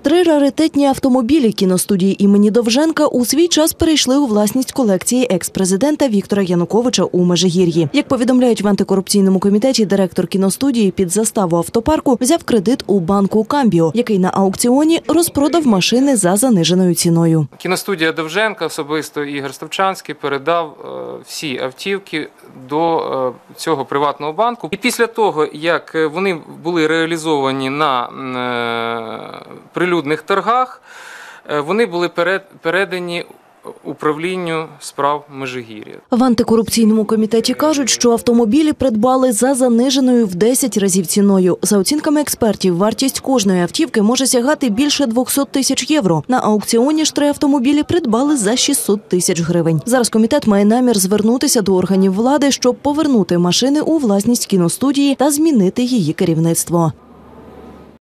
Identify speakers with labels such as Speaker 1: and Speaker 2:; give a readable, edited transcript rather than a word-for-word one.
Speaker 1: 3 раритетні автомобілі кіностудії імені Довженка у свій час перейшли у власність колекції екс-президента Віктора Януковича у Межигір'ї. Як повідомляють в антикорупційному комітеті, директор кіностудії під заставу автопарку взяв кредит у банку «Камбіо», який на аукціоні розпродав машини за заниженою ціною.
Speaker 2: Кіностудія Довженка, особисто Ігор Ставчанський, передав всі автівки до цього приватного банку. І після того, як вони були реалізовані на прилюдних торгах, вони були передані управлінню справ Межигір'я.
Speaker 1: В антикорупційному комітеті кажуть, що автомобілі придбали за заниженою в 10 разів ціною. За оцінками експертів, вартість кожної автівки може сягати більше 200 тисяч євро. На аукціоні ж 3 автомобілі придбали за 600 тисяч гривень. Зараз комітет має намір звернутися до органів влади, щоб повернути машини у власність кіностудії та змінити її керівництво.